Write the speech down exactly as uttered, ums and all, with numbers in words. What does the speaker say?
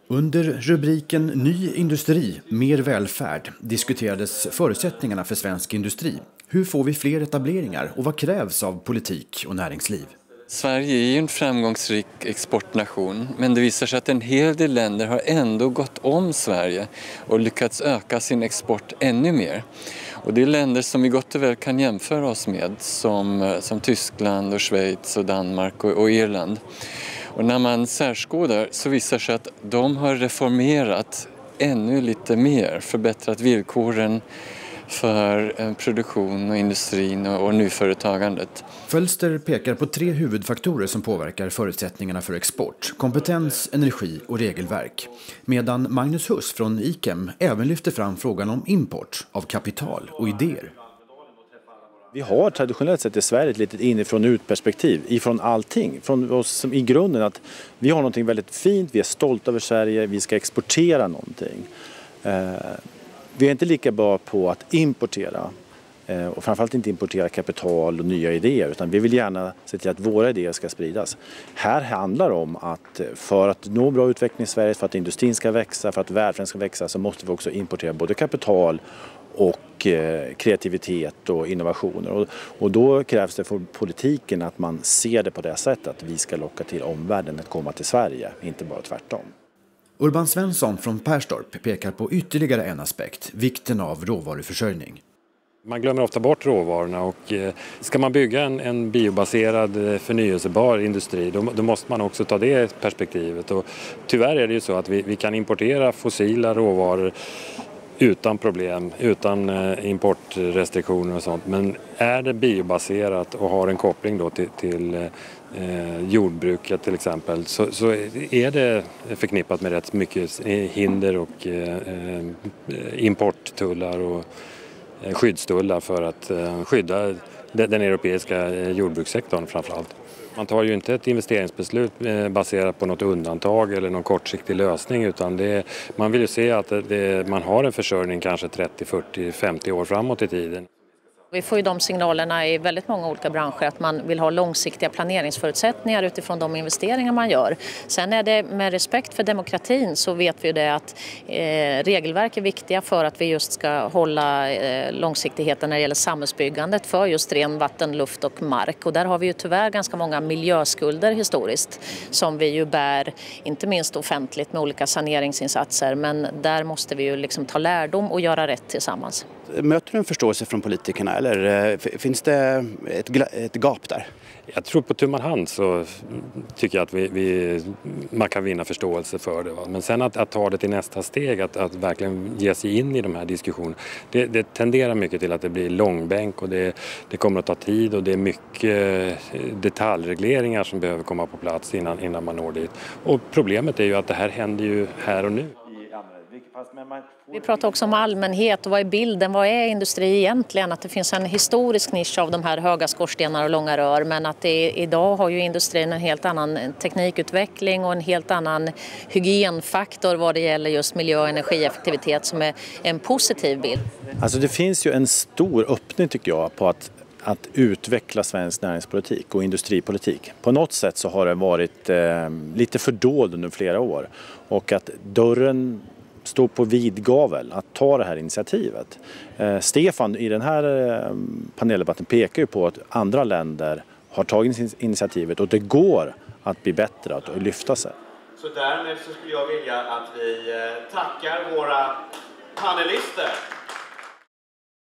Under rubriken Ny industri, mer välfärd diskuterades förutsättningarna för svensk industri. Hur får vi fler etableringar och vad krävs av politik och näringsliv? Sverige är ju en framgångsrik exportnation, men det visar sig att en hel del länder har ändå gått om Sverige och lyckats öka sin export ännu mer. Och det är länder som vi gott och väl kan jämföra oss med, som, som Tyskland och Schweiz och Danmark och, och Irland. Och när man särskådar så visar sig att de har reformerat ännu lite mer, förbättrat villkoren för produktion och industrin och nyföretagandet. Fölster pekar på tre huvudfaktorer som påverkar förutsättningarna för export: kompetens, energi och regelverk. Medan Magnus Huss från Ikem även lyfter fram frågan om import av kapital och idéer. Vi har traditionellt sett i Sverige ett litet inifrån utperspektiv ifrån allting. Från oss som i grunden att vi har någonting väldigt fint, vi är stolta över Sverige, vi ska exportera någonting. Eh, vi är inte lika bra på att importera eh, och framförallt inte importera kapital och nya idéer, utan vi vill gärna se till att våra idéer ska spridas. Här handlar det om att för att nå bra utveckling i Sverige, för att industrin ska växa, för att välfärden ska växa, så måste vi också importera både kapital och eh, kreativitet och innovationer. Och, och då krävs det för politiken att man ser det på det sättet att vi ska locka till omvärlden att komma till Sverige, inte bara tvärtom. Urban Svensson från Perstorp pekar på ytterligare en aspekt, vikten av råvaruförsörjning. Man glömmer ofta bort råvarorna, och eh, ska man bygga en, en biobaserad förnyelsebar industri då, då måste man också ta det perspektivet. Och tyvärr är det ju så att vi, vi kan importera fossila råvaror utan problem, utan importrestriktioner och sånt. Men är det biobaserat och har en koppling då till, till eh, jordbruket till exempel, så, så är det förknippat med rätt mycket hinder och eh, importtullar och eh, skyddstullar för att eh, skydda den europeiska jordbrukssektorn framförallt. Man tar ju inte ett investeringsbeslut baserat på något undantag eller någon kortsiktig lösning, utan det, man vill ju se att det, man har en försörjning kanske trettio, fyrtio, femtio år framåt i tiden. Vi får ju de signalerna i väldigt många olika branscher att man vill ha långsiktiga planeringsförutsättningar utifrån de investeringar man gör. Sen är det med respekt för demokratin, så vet vi ju det att eh, regelverk är viktiga för att vi just ska hålla eh, långsiktigheten när det gäller samhällsbyggandet för just ren vatten, luft och mark. Och där har vi ju tyvärr ganska många miljöskulder historiskt som vi ju bär, inte minst offentligt med olika saneringsinsatser, men där måste vi ju liksom ta lärdom och göra rätt tillsammans. Möter du en förståelse från politikerna, eller finns det ett, ett gap där? Jag tror på tumman hand så tycker jag att vi, vi, man kan vinna förståelse för det. Va? Men sen att, att ta det till nästa steg, att, att verkligen ge sig in i de här diskussionerna, det, det tenderar mycket till att det blir långbänk, och det, det kommer att ta tid, och det är mycket detaljregleringar som behöver komma på plats innan, innan man når dit. Och problemet är ju att det här händer ju här och nu. Vi pratar också om allmänhet och vad är bilden, vad är industri egentligen? Att det finns en historisk nisch av de här höga skorstenar och långa rör, men att det, idag har ju industrin en helt annan teknikutveckling och en helt annan hygienfaktor vad det gäller just miljö- och energieffektivitet som är en positiv bild. Alltså det finns ju en stor öppning tycker jag på att att utveckla svensk näringspolitik och industripolitik. På något sätt så har det varit eh, lite fördold under flera år, och att dörren står på vid gavel att ta det här initiativet. Eh, Stefan i den här eh, paneldebatten pekar ju på att andra länder har tagit initiativet och det går att bli bättre, att lyfta sig. Så därmed så skulle jag vilja att vi tackar våra panelister.